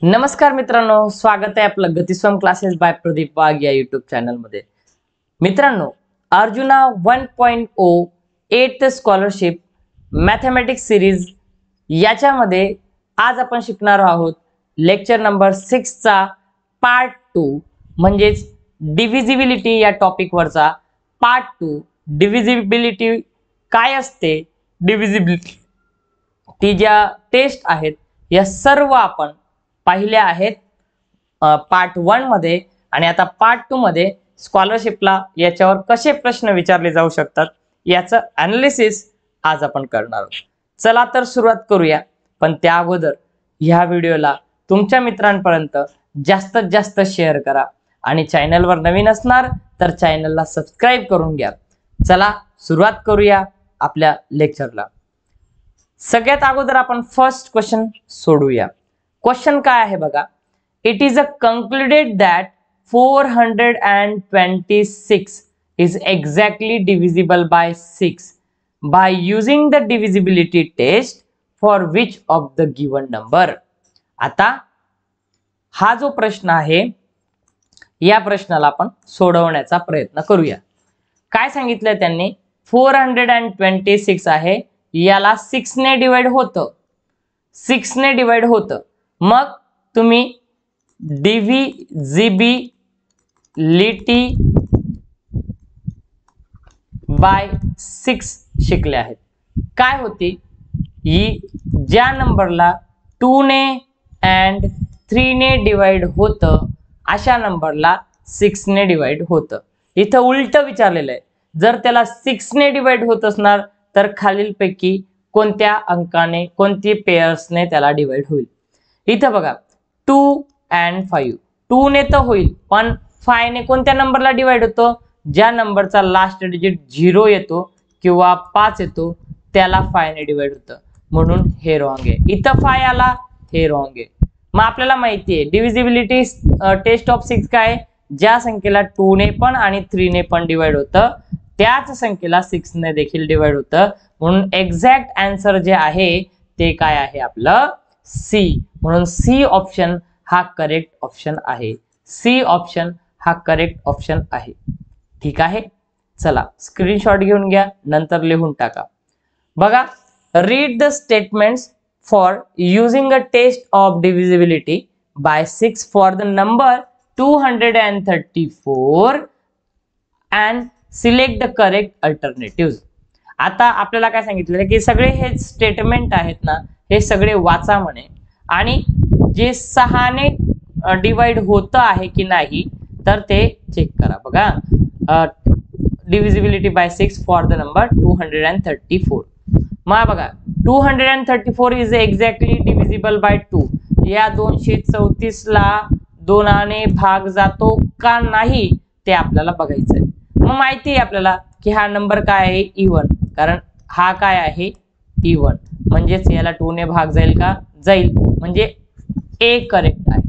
नमस्कार मित्रांनो, स्वागत आहे आपलं गतिस्वम क्लासेस बाय प्रदीप वाघ या युट्यूब चॅनल मध्ये। मित्रांनो, अर्जुना 1.0 8th स्कॉलरशिप मॅथमॅटिक्स सिरीज याच्यामध्ये आज आपण शिकणार आहोत लेक्चर नंबर 6 चा पार्ट 2 म्हणजे डिव्हिजिबिलिटी या टॉपिक वरचा पार्ट 2। डिव्हिजिबिलिटी काय असते, डिव्हिजिबिलिटी ती ज्या टेस्ट आहेत या सर्व आपण पाहिल्या आहेत पार्ट 1 मध्ये, आणि आता पार्ट 2 मध्ये स्कॉलरशिपला याच्यावर कसे प्रश्न विचारले जाऊ शकतात याचं एनालिसिस आज आपण करणार आहोत। चला तर सुरुवात करूया, पण त्या अगोदर ह्या व्हिडिओला तुमच्या मित्रांपर्यंत जास्तीत जास्त शेअर करा आणि चॅनलवर नवीन असणार तर चॅनलला सबस्क्राइब करून घ्या। चला सुरुवात करूया आपल्या लेक्चरला। सगळ्यात अगोदर आपण फर्स्ट क्वेश्चन सोडूया। क्वेश्चन काय आहे बघा, it is a concluded that 426 is exactly divisible by 6 by using the divisibility test for which of the given number। आता हा जो प्रश्न आहे या प्रश्नाला आपण सोडवण्याचा प्रयत्न करूया। काय सांगितलं त्यांनी, 426 आहे, याला 6 ने डिवाइड होतं, 6 ने डिवाइड होतं, मग तुम्ही डिव्हिजिबिलिटी बाय 6 शिकले आहेत। काय होती ही, ज्या नंबरला 2 ने and 3 ने डिवाइड होतं अशा नंबरला 6 ने डिवाइड होतं। इथं उलट विचारलेलं आहे, जर त्याला 6 ने डिवाइड होत असणार तर खालीलपैकी कोणत्या अंकाने, कोणती पेयर्सने त्याला डिवाइड होईल। इथं बघा 2 and 5, 2 ने तर होईल, पण 5 ने कोणत्या नंबरला डिवाइड होतो, ज्या नंबरचा लास्ट डिजिट 0 येतो किंवा 5 येतो त्याला 5 ने डिवाइड होतं, म्हणून हे रॉंग आहे। इथं 5 आला, हे रॉंग आहे। मग आपल्याला माहिती आहे डिव्हिजिबिलिटी टेस्ट ऑफ 6 काय, ज्या संख्येला 2 ने पण आणि 3 ने पण डिवाइड होतं त्याच संख्येला 6 ने देखील डिवाइड होतं, म्हणून एक्झॅक्ट आन्सर जे आहे ते काय आहे आपलं सी। म्हणून सी ऑप्शन हा करेक्ट ऑप्शन आहे, सी ऑप्शन हा करेक्ट ऑप्शन आहे। ठीक आहे, चला स्क्रीनशॉट घेऊन घ्या, नंतर लिहून टाका। बघा, read the statements for using a test of divisibility by 6 for the number 234 and select the correct alternative. आता आपल्याला काय सांगितलेलं की सगळे हे स्टेटमेंट आहेत ना, हे सगळे वाचा म्हणे, आणि जे 6 ने डिवाइड होतं आहे की नाही तर ते चेक करा। बघा, divisibility by 6 for the number 234। मग बघा 234 इज एक्झॅक्टली डिव्हिजिबल बाय 2, या 234 ला 2 ने भाग जातो का नाही ते आपल्याला बघायचं आहे। मग माहिती आहे आपल्याला की हा नंबर काय आहे, इवन, कारण हा काय आहे इवन, म्हणजेच याला 2 ने भाग जाईल का, जाईल, म्हणजे ए करेक्ट आहे।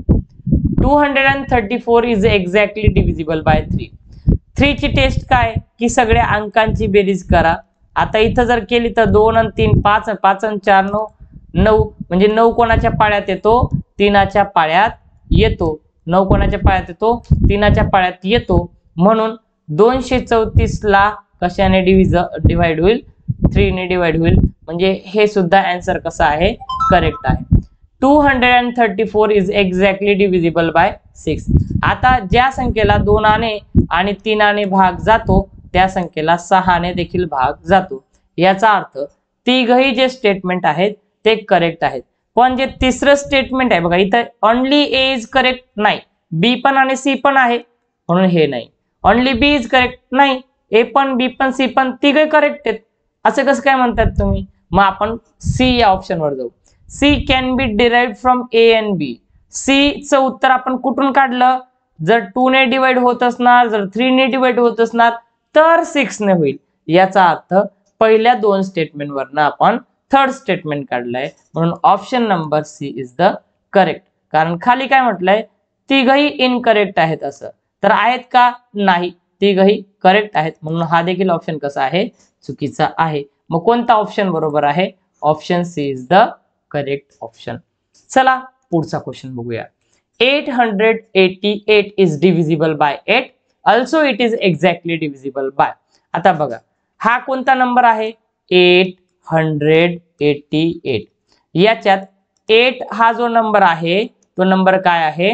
234 इज एक्झॅक्टली डिव्हिजिबल बाय 3। 3 ची टेस्ट काय की सगळ्या अंकांची बेरीज करा। आता इथं जर केली तर 2 आणि 3 5, 5 आणि 4 9, म्हणजे 9 कोणाच्या पाळ्यात येतो, 3च्या पाळ्यात येतो, 9 कोणाच्या पाळ्यात येतो, 3च्या पाळ्यात येतो, म्हणून 234 ला कशाने डिवाइड होईल, 3 ने डिवाइड होईल, म्हणजे हे सुद्धा आन्सर कसं आहे, करेक्ट आहे। 234 इज एक्झॅक्टली डिव्हिजिबल बाय 6। आता ज्या संख्येला 2 ने आणि 3 ने भाग जातो त्या संख्येला 6 ने देखील भाग जातो, याचा अर्थ तिघही जे स्टेटमेंट आहेत ते करेक्ट आहेत। पण जे तिसरं स्टेटमेंट आहे बघा, इथं ओनली ए इज करेक्ट नाही, बी पण आणि सी पण आहे, म्हणून हे नाही। ओनली बी इज करेक्ट नाही, ए पण बी पण सी पण तिघे करेक्ट आहेत, असं कसं काय म्हणतात तुम्ही। मग आपण सी या ऑप्शन वर जाऊ। C can be derived from A and B. C चं उत्तर आपण कुठून काढलं, जर 2 ने डिवाइड होत असणार, जर 3 ने डिवाइड होत असणार तर 6 ने होईल, याचा अर्थ पहिल्या 2 स्टेटमेंट वरनं आपण थर्ड स्टेटमेंट काढलंय, म्हणून option number C is the correct. कारण खाली काय म्हटलंय, तिघही इनकरेक्ट आहेत, असं तर आहेत का, नाही, तिघही करेक्ट आहेत, म्हणून हा देखील ऑप्शन कसा आहे, चुकीचा आहे। मग कोणता ऑप्शन बरोबर आहे, option C is the correct option. चला पुढचा क्वेश्चन बघूया. 888 is divisible by 8. Also it is exactly divisible by. आता बघा हा कोणता नंबर आहे? 888. याच्यात 8 हा जो नंबर आहे तो नंबर काय आहे?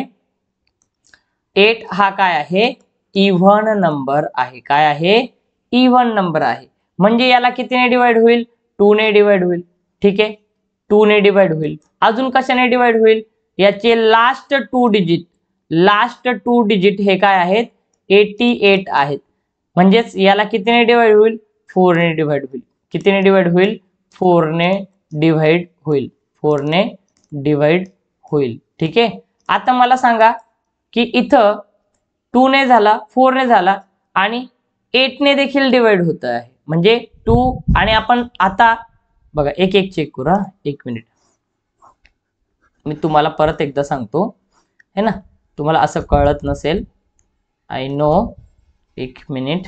8 हा काय आहे? इव्हन नंबर आहे. काय आहे? इव्हन नंबर आहे. म्हणजे याला कितीने डिवाइड होईल? 2 ने डिवाइड होईल. ठीक आहे, 2 ने डिवाइड होईल. अजून कशाने डिवाइड होईल? याचे लास्ट 2 डिजिट हे काय आहेत? 88 आहेत. म्हणजेच याला कितीने डिवाइड होईल? 4 ने डिवाइड होईल. कितीने डिवाइड होईल? 4 ने डिवाइड होईल. 4 ने डिवाइड होईल. ठीक आहे, आता मला सांगा की इथं 2 ने झाला, 4 ने झाला आणि 8 ने देखील डिवाइड होत आहे. म्हणजे 2 आणि आपण आता बघा एक एक चेक करू. हा, एक मिनिट मी तुम्हाला परत एकदा सांगतो है ना, तुम्हाला असं कळत नसेल. I know. एक मिनिट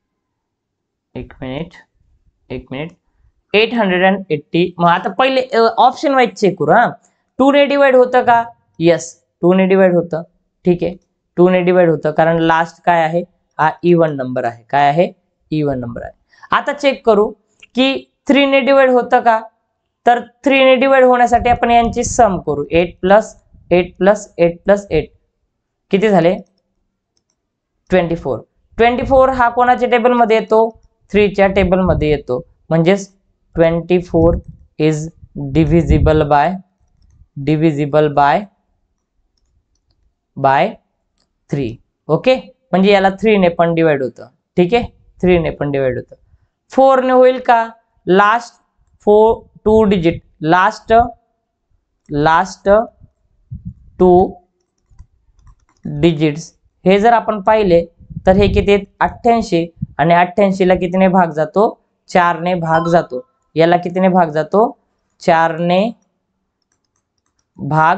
880. मग आता पहिले ऑप्शन वाईज चेक करू. हा, 2 ने डिवाइड होतं का? यस, 2 ने डिवाइड होतं. ठीक आहे, 2 ने डिवाइड होतं कारण लास्ट काय आहे? हा इव्हन नंबर आहे. काय आहे? इव्हन नंबर आहे. आता चेक करू की 3 ने डिवाइड होतं का? तर 3 ने डिवाइड होण्यासाठी आपण यांची सम करू. 8 प्लस 8 प्लस 8 प्लस 8 किती झाले? 24. 24 हा कोणाच्या टेबल मध्ये येतो? 3 च्या टेबल मध्ये येतो. म्हणजेच 24 इज डिव्हिजिबल बाय 3. ओके, म्हणजे याला 3 ने पण डिवाइड होतं. ठीक आहे, 3 ने पण डिवाइड होतं. 4 ने होईल का? लास्ट 2 डिजिट, लास्ट 2 डिजिट्स हे जर आपण पाहिले तर हे किती आहेत? 88. आणि 88 ला कितीने भाग जातो? 4 ने भाग जातो. याला कितीने भाग जातो? 4 ने भाग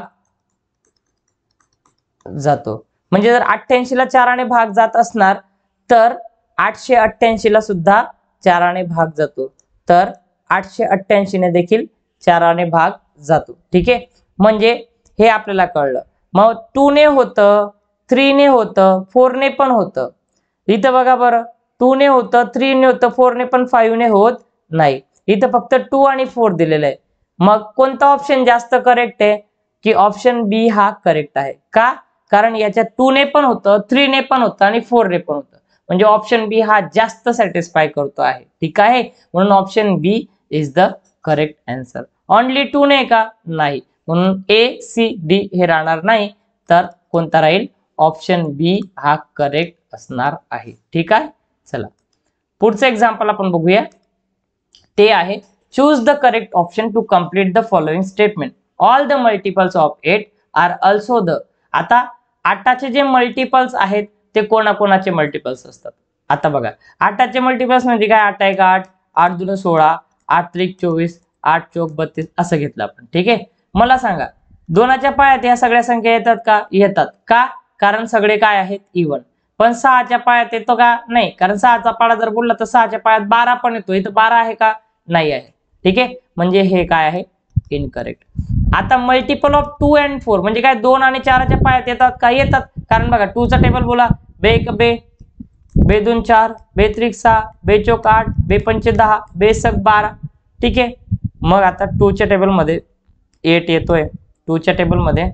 जातो. म्हणजे जर 88 ला 4 ने भाग जात असणार तर 888 ला सुद्धा 4 ने भाग जातो. तर 888 ने देखील 4 ने भाग जातो. ठीक आहे, म्हणजे हे आपल्याला कळलं. मग 2 ने होतं, 3 ने होतं, 4 ने पण होतं. इथं बघा बरं, 2 ने होतं, 3 ने होतं, 4 ने पण 5 ने होत नाही. इथं फक्त 2 आणि 4 दिलेलं आहे. मग कोणता ऑप्शन जास्त करेक्ट आहे? की ऑप्शन बी हा करेक्ट आहे. का? कारण याच्यात 2 ने पण होतं, 3 ने पण होतं आणि 4 ने पण होतं. म्हणजे ऑप्शन बी हा जास्त सॅटिस्फाय करतो आहे. ठीक आहे, म्हणून option B is the correct answer. Only 2 ने का? नाही. म्हणून ए सी डी हे राहणार नाही. तर कोणता राहील? ऑप्शन बी हा करेक्ट असणार आहे. ठीक आहे, चला पुढचं एक्झाम्पल आपण बघूया. ते आहे choose the correct option to complete the following statement. All the multiples of 8 are also the. आता 8चे जे मल्टिपल्स आहेत ते कोणाकोणाचे मल्टिपल्स असतात? आता बघा 8चे मल्टिपल्स म्हणजे काय? 8 1 8, 8 2 16, 8 3 24, 8 4 32 असं घेतलं आपण. ठीक आहे, मला सांगा 2च्या पायात या सगळ्या संख्या येतात का? येतात. का? कारण सगळे काय आहेत? इव्हन. पण 6च्या पायात येतो का? नाही, कारण 6चा पाडा जर बोलला तर 6च्या पायात 12 पण येतो. इथं 12 आहे का? नाही आहे. ठीक आहे, म्हणजे हे काय आहे? इनकरेक्ट. आता मल्टिपल ऑफ 2 and 4 म्हणजे काय? 2 आणि 4च्या पायात येतात का? येतात. कारण बघा 2 चा टेबल बोला. बे 1 बे, बे 2 4, बे 3 6, बे 4 8, बे 5 10, बे 6 12. ठीक आहे, मग आता 2 च्या टेबल मध्ये 8 येतोय, 2 च्या टेबल मध्ये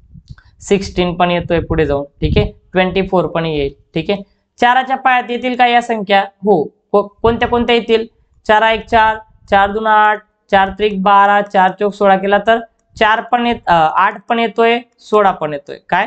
16 पण येतोय पुढे जाऊन. ठीक आहे, 24 पण येईल. ठीक आहे, 4च्या पायात येतील का या संख्या? हो. कोणत्या कोणत्या येतील? 4 1 4, 4 2 8, 4 3 12, 4 4 16 केला तर 4 पण 8 पण येतोय, 16 पण येतोय. काय?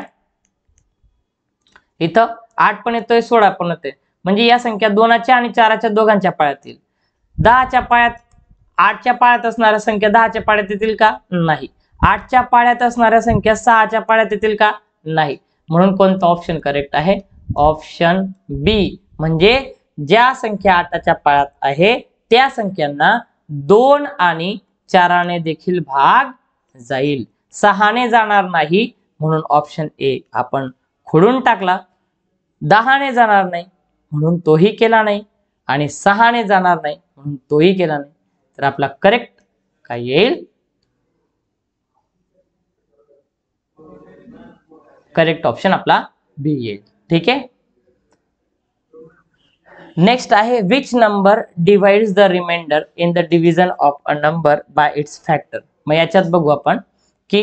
इथं 8 पण येतोय, 16 पण येतोय. म्हणजे या संख्या 2च्या आणि 4च्या दोघांच्या पायात येईल. 10च्या पायात 8च्या पायात असणाऱ्या संख्या 10च्या पायात येतील का? नाही. 8च्या पायात असणाऱ्या संख्या 6च्या पायात येतील का? नाही. म्हणून कोणता ऑप्शन करेक्ट आहे? Option B. म्हणजे ज्या संख्या 8च्या पायात आहे त्या संख्यांना 2 आणि 4 ने देखील भाग जाईल, 6 ने जाणार नाही. म्हणून ऑप्शन ए आपण खोडून टाकला. 10 ने जाणार नाही म्हणून तोही केला नाही आणि 6 ने जाणार नाही म्हणून तोही केला नाही. तर आपला करेक्ट काय येईल? करेक्ट ऑप्शन आपला बी येईल. ठीक आहे. नेक्स्ट आहे which number divides the remainder in the division of a number by its factor. मग याच्यात बघू आपण की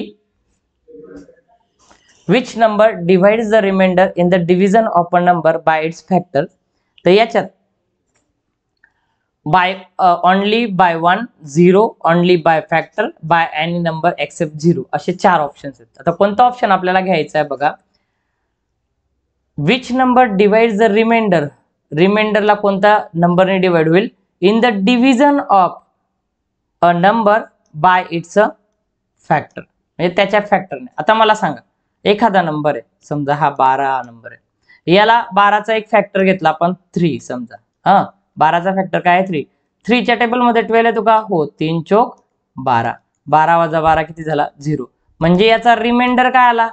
which number divides the remainder in the division of a number by its factor. तर याच्यात by only by 1, 0, only by factor, by any number except 0 असे 4 options आहेत. आता कोणता ऑप्शन आपल्याला घ्यायचा आहे बघा. Which number divides the remainder, रिमाइंडरला कोणत्या नंबरने डिवाइड होईल in the division of a number by its factor, म्हणजे त्याच्या फॅक्टरने. आता मला सांगा एखादा नंबर आहे, समजा हा 12 नंबर आहे, याला 12चा एक फॅक्टर घेतला आपण 3 समजा. हा 12चा फॅक्टर काय आहे 3. 3 च्या टेबल मध्ये 12 येतो का? हो. 3 चोक 12, 12 वजा 12 किती झाला? 0. म्हणजे याचा रिमाइंडर काय आला?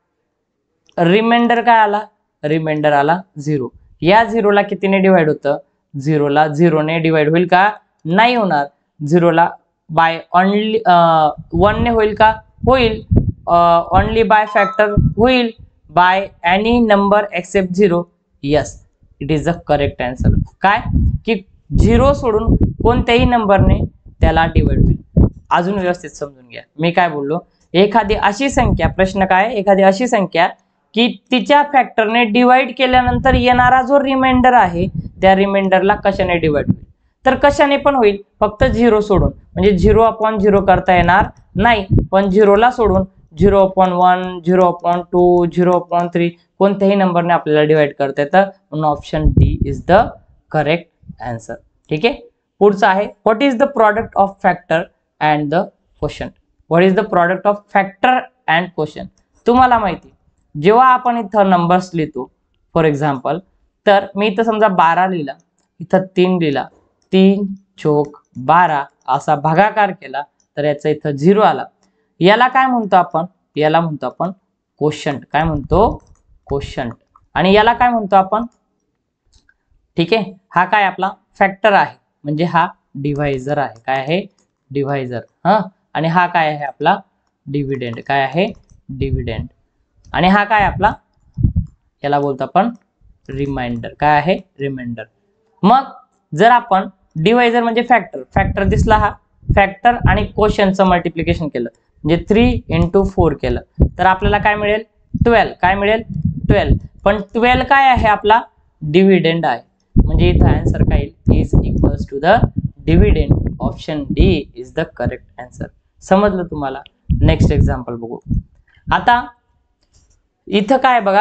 रिमाइंडर काय आला? रिमाइंडर आला 0. या 0 ला कितीने डिवाइड होतं? 0 ला 0 ने डिवाइड होईल का? नाही होणार. 0 ला बाय ओनली 1 ने होईल का? होईल. ओनली बाय फॅक्टर होईल. By any number except 0. Yes, it is the correct answer. काय की 0 सोडून कोणत्याही नंबरने त्याला डिवाइड होईल. अजून व्यवस्थित समजून घ्या मी काय बोललो. एखादी अशी संख्या, प्रश्न काय, एखादी अशी संख्या की तिच्या फॅक्टरने डिवाइड केल्यानंतर येणारा जो रिमाइंडर आहे त्या रिमाइंडरला कशाने डिवाइड होईल? तर कशाने पण होईल, फक्त 0 सोडून. म्हणजे 0/0 करता येणार नाही, पण 0 ला सोडून 0/1, 0/2, 0/3 कोणत्याही नंबरने आपल्याला डिवाइड करता येतं. म्हणून option D is the correct answer. ठीक आहे. पुढचा आहे what is the product of factor and the quotient. What is the product of factor and quotient. तुम्हाला माहिती जेव्हा आपण इथं नंबर्स लिहितो, फॉर एक्झाम्पल, तर मी इथं समजा 12 लिहिला, इथं 3 लिहिला, 3 चोक 12 असा भागाकार केला, तर याचा इथं 0 आला. याला काय म्हणतो आपण? याला म्हणतो आपण क्वोशंट. काय म्हणतो? क्वोशंट. आणि याला काय म्हणतो आपण? ठीक आहे. हा काय आपला फॅक्टर आहे, म्हणजे हा डिव्हायझर आहे. काय आहे? डिव्हायझर. हा. आणि हा काय आहे आपला? डिव्हिडंड. काय आहे? डिव्हिडंड. आणि हा काय आपला? याला बोलतो आपण रिमाइंडर. काय आहे? रिमाइंडर. मग जर आपण डिव्हायझर म्हणजे फॅक्टर, फॅक्टर दिसला हा फॅक्टर, आणि क्वोशंटचं मल्टिप्लिकेशन केलं म्हणजे 3 × 4 केलं, तर आपल्याला काय मिळेल? 12. काय मिळेल? 12. पण 12 काय आहे आपला? डिव्हिडंड आहे. म्हणजे इथं आन्सर काय येईल? Is equals to the dividend. Option D is the correct answer. समजलं तुम्हाला? नेक्स्ट एक्झाम्पल बघू. आता इथं काय बघा,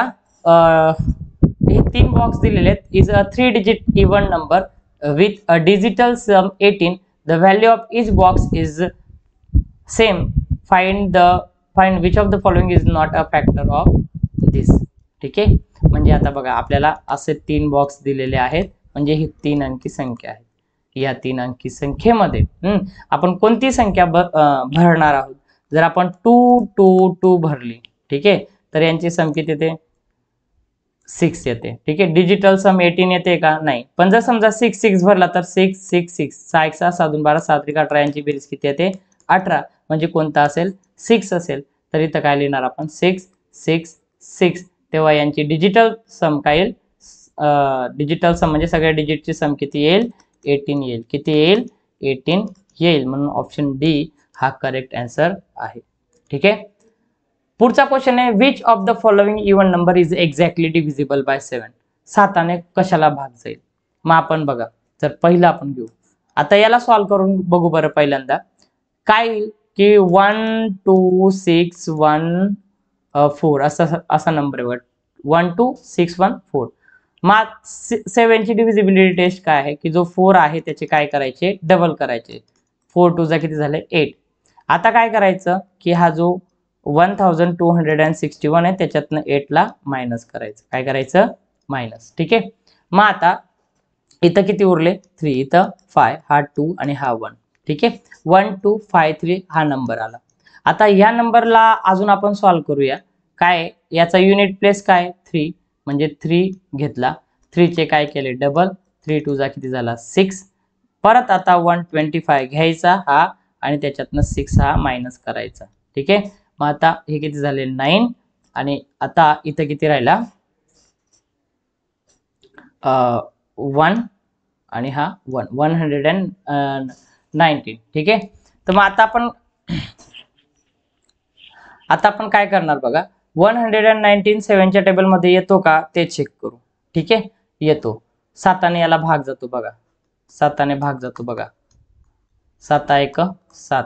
हे 3 बॉक्स दिलेले आहेत. Is a 3 digit even number with a digital sum 18. The value of each box is same. Find which of the following is not a factor of this. ठीक आहे. म्हणजे आता बघा आपल्याला असे 3 बॉक्स दिलेले आहेत, म्हणजे ही 3 अंकी संख्या आहे. या 3 अंकी संख्येमध्ये आपण कोणती संख्या भरणार आहोत? जर आपण 2 2 2 भरली, ठीक आहे, तर यांची सम किती येते? 6 येते. ठीक आहे. डिजिटल सम 18 येते का? नाही. पण जर समजा 6 6 भरला तर 6 6 6 6 1 6 7 2 12 7 3 18 यांची बेरीज किती येते? 18. म्हणजे कोणता असेल? 6 असेल. तर इथं काय लिहिणार आपण? 6 6 6. तेव्हा यांची डिजिटल सम काय येईल? डिजिटल सम म्हणजे सगळ्या डिजिटची सम किती येईल? 18 येईल. किती येईल? 18 येईल. म्हणून ऑप्शन डी हा करेक्ट आन्सर आहे. ठीक आहे. पुढचा क्वेश्चन आहे which of the following even number is exactly divisible by 7. 7ने कशाला भाग जाईल? मग आपण बघा, तर पहिलं आपण घेऊ. आता याला सॉल्व्ह करून बघू बरं. पहिल्यांदा काय येईल की 1 2 6 1 4 असा नंबर आहे. 1 2 6 1 4. मग 7 ची डिव्हिजिबिलिटी टेस्ट काय आहे की जो 4 आहे त्याचे काय करायचे? डबल करायचे. 4 2 जा किती झाले? 8. आता काय करायचं की हा जो 1261 आहे त्याच्यातनं 8 ला मायनस करायचं. काय करायचं? मायनस. ठीक आहे. मग आता इथं किती उरले? 3. इथं 5, हा 2 आणि हा 1. ठीक आहे. 1 2 5 3 हा नंबर आला. आता या नंबरला अजून आपण सॉल्व्ह करूया. काय? याचा युनिट प्लेस काय? 3. म्हणजे 3 घेतला. 3 चे काय केले? डबल. 3 2 जा किती झाला? 6. परत आता 125 घ्यायचा हा, आणि त्याच्यातनं 6 हा मायनस करायचा. ठीक आहे. मग आता हे किती झाले? 9. आणि आता इथं किती राहिला 1 आणि हा 119. ठीक आहे. तर मग आता आपण काय करणार बघा, 119 7च्या टेबल मध्ये येतो का ते चेक करू. ठीक आहे, येतो. 7 ने याला भाग जातो बघा, 7 ने भाग जातो बघा, 7 1 7.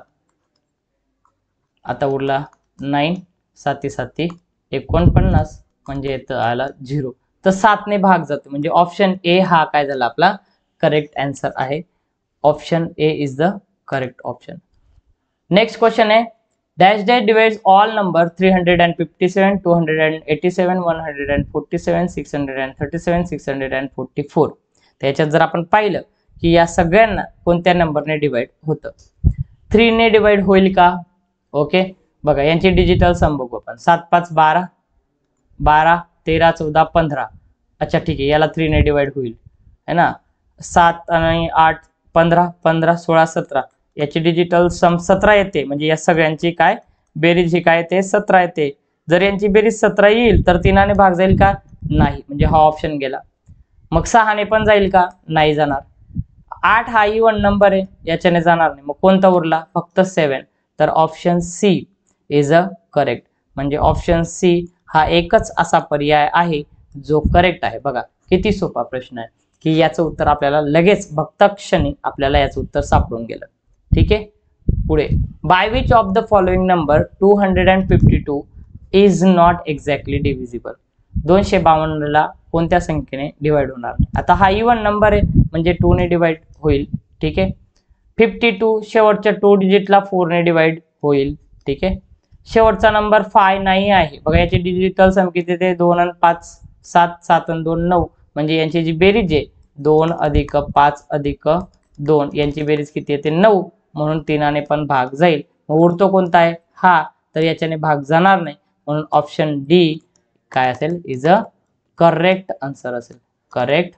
आता उरला 9, 7 7 49 म्हणजे येतं आला 0. तर 7 ने भाग जातो म्हणजे ऑप्शन ए हा काय झाला आपला करेक्ट आन्सर आहे. Option A is the correct option. Next question आहे, dash dash divides all number 357 287 147 637 644. त्याच्यात जर आपण पाहिलं की या सगळ्यांना कोणत्या नंबरने डिवाइड होतं, 3 ने डिवाइड होईल का. ओके बघा यांची डिजिटल सम बघू आपण. 7 5 12 12 13 14 15. अच्छा ठीक आहे, याला 3 ने डिवाइड होईल है ना. 7 आणि 8 15 15 16 17. याची डिजिटल सम 17 येते म्हणजे या सगळ्यांची काय बेरीज ही काय येते 17 येते. जर यांची बेरीज 17 येईल तर 3 ने भाग जाईल का नाही, म्हणजे हा ऑप्शन गेला. मग 6 ने पण जाईल का नाही जाणार. 8 हा इवन नंबर आहे याच्याने जाणार नाही. मग कोणता उरला फक्त 7. तर option C is a correct. म्हणजे ऑप्शन सी हा एकच असा पर्याय आहे जो करेक्ट आहे. बघा किती सोपा प्रश्न आहे की याचं उत्तर आपल्याला लगेच बघता क्षणी आपल्याला याचं उत्तर सापडून गेलं. ठीक आहे, पुढे, by which of the following number 252 is not exactly divisible. 252 ला कोणत्या संख्येने डिवाइड होणार नाही. आता हा इवन नंबर आहे म्हणजे 2 ने डिवाइड होईल. ठीक आहे. 52 शेवटच्या 2 डिजिटला 4 ने डिवाइड होईल. ठीक आहे. शेवटचा नंबर 5 नाही आहे बघा, याची डिजिटल सम किती ते 2 आणि 5 7 7 आणि 2 9 म्हणजे यांची जी बेरीज आहे 2 अधिक 5 अधिक 2 यांची बेरीज किती येते 9 म्हणून 3 ने पण भाग जाईल. मग उरतो कोणता आहे हा, तर याच्याने भाग जाणार नाही म्हणून ऑप्शन डी काय असेल इज अ करेक्ट आन्सर असेल. करेक्ट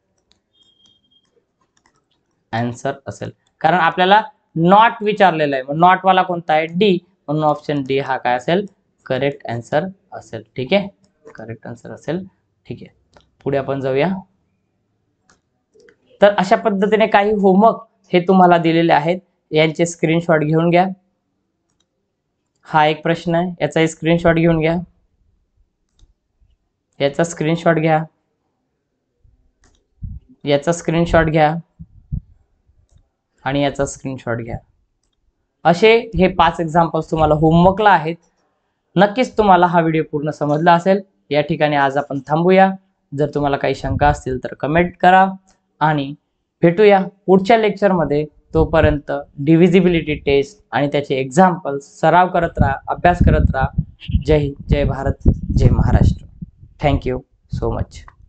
आन्सर असेल कारण आपल्याला नॉट विचारलेला आहे. मग नॉट वाला कोणता आहे डी म्हणून ऑप्शन डी हा काय असेल करेक्ट आन्सर असेल. ठीक आहे, करेक्ट आन्सर असेल. ठीक आहे, पुढे आपण जाऊया. तर अशा पद्धतीने काही होमवर्क हे तुम्हाला दिलेले आहेत, यांचे स्क्रीनशॉट घेऊन घ्या. हा एक प्रश्न आहे याचा स्क्रीनशॉट घेऊन घ्या, याचा स्क्रीनशॉट घ्या, याचा स्क्रीनशॉट घ्या आणि याचा स्क्रीनशॉट घ्या. असे हे 5 एक्झाम्पल्स तुम्हाला होमवर्कला आहेत. नक्कीच तुम्हाला हा व्हिडिओ पूर्ण समजला असेल. या ठिकाणी आज आपण थांबूया. जर तुम्हाला काही शंका असतील तर कमेंट करा आणि भेटूया पुढच्या लेक्चरमध्ये. तोपर्यंत डिव्हिजिबिलिटी टेस्ट आणि त्याचे एक्झाम्पल्स सराव करत राहा, अभ्यास करत राहा. जय हिंद, जय भारत, जय महाराष्ट्र. Thank you so much.